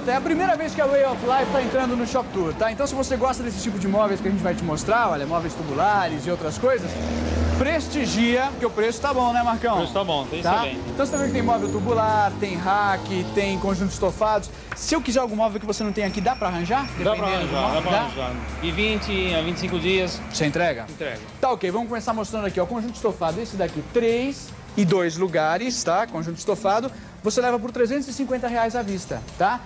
Jota, é a primeira vez que a Way of Life está entrando no Shop Tour, tá? Então, se você gosta desse tipo de móveis que a gente vai te mostrar, olha, móveis tubulares e outras coisas, prestigia, porque o preço tá bom, né, Marcão? O preço tá bom, tem tá? excelente. Então, você tá vendo que tem móvel tubular, tem rack, tem conjuntos estofados. Se eu quiser algum móvel que você não tem aqui, dá pra arranjar? Dá pra arranjar. De 20 a 25 dias. Você entrega? Entrega. Tá, ok. Vamos começar mostrando aqui, ó, conjunto estofado. Esse daqui, 3 e 2 lugares, tá? Conjunto estofado. Você leva por R$350 à vista, tá?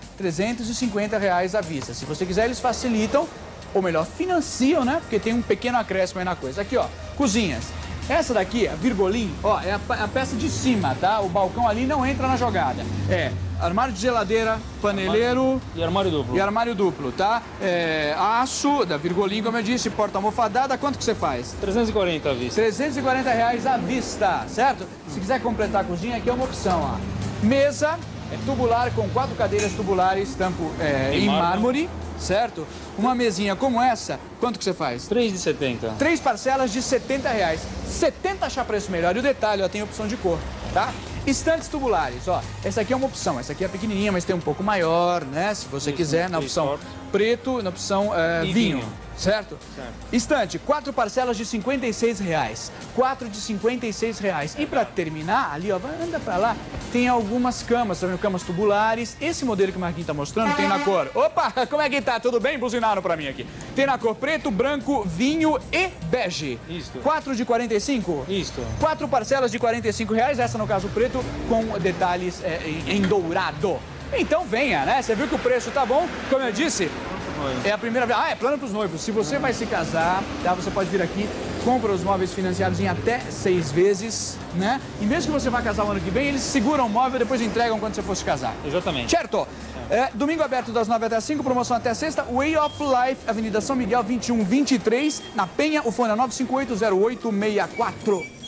R$350 à vista. Se você quiser, eles facilitam, ou melhor, financiam, né? Porque tem um pequeno acréscimo aí na coisa. Aqui, ó, cozinhas. Essa daqui, a Virgolin, ó, é a peça de cima, tá? O balcão ali não entra na jogada. É armário de geladeira, paneleiro... E armário duplo. E armário duplo, tá? É, aço, da Virgolin, como eu disse, porta almofadada. Quanto que você faz? 340 à vista. R$340 à vista, certo? Se quiser completar a cozinha, aqui é uma opção, ó. Mesa, tubular, com 4 cadeiras tubulares, tampo em mármore, certo? Uma mesinha como essa, quanto que você faz? 3 de 70. 3 parcelas de R$70. 70 achar preço melhor. E o detalhe, ó, tem opção de cor, tá? Estantes tubulares, ó. Essa aqui é uma opção. Essa aqui é pequenininha, mas tem um pouco maior, né? Se você quiser, na opção preto, na opção vinho. Certo? Estante, 4 parcelas de R$56. 4 de R$56. E para terminar, ali, ó, anda para lá, tem algumas camas, também camas tubulares. Esse modelo que o Marquinhos tá mostrando tem na cor... Opa, como é que tá? Tudo bem? Buzinaram para mim aqui. Tem na cor preto, branco, vinho e bege. Isso. 4 de 45? Isso. 4 parcelas de R$45. Essa, no caso, preto, com detalhes em dourado. Então venha, né? Você viu que o preço tá bom? Como eu disse... É a primeira vez. Ah, é plano para os noivos. Se você vai se casar, tá? Você pode vir aqui, compra os móveis financiados em até 6 vezes, né? E mesmo que você vá casar o ano que vem, eles seguram o móvel e depois entregam quando você for se casar. Exatamente. Certo? Domingo aberto das 9 até as 5, promoção até sexta. Way of Life, Avenida São Miguel, 2123, na Penha. O fone é 9580864.